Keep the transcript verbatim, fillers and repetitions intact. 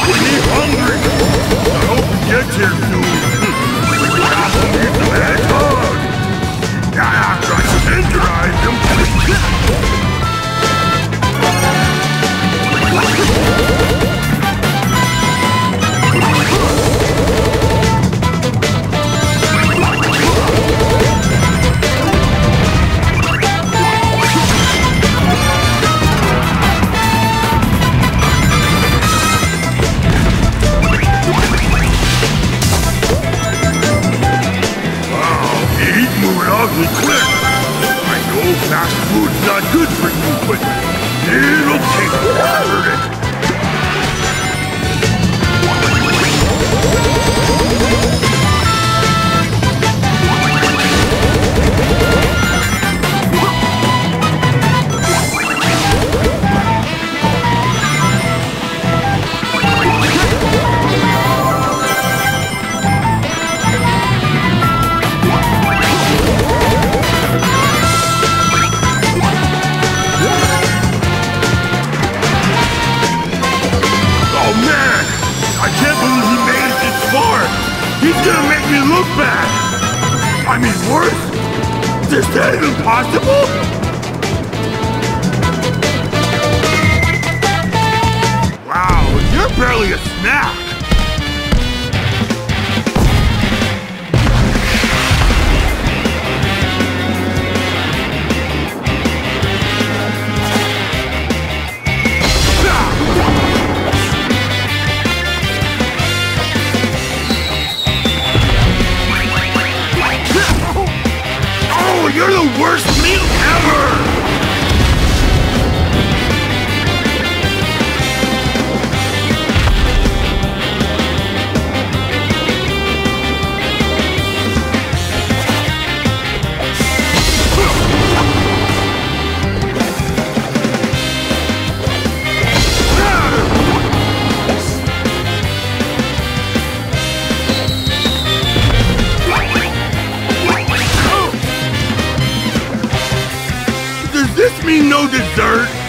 making me hungry. I hope he gets here soon. I'll eat the bad dog. After I tenderize him. Quick! I know fast food's not good for you, but it'll take forever. He's gonna make me look bad! I mean, worse? Is that even possible? Wow, you're barely a snack! You're the worst meal ever! Does this mean no dessert?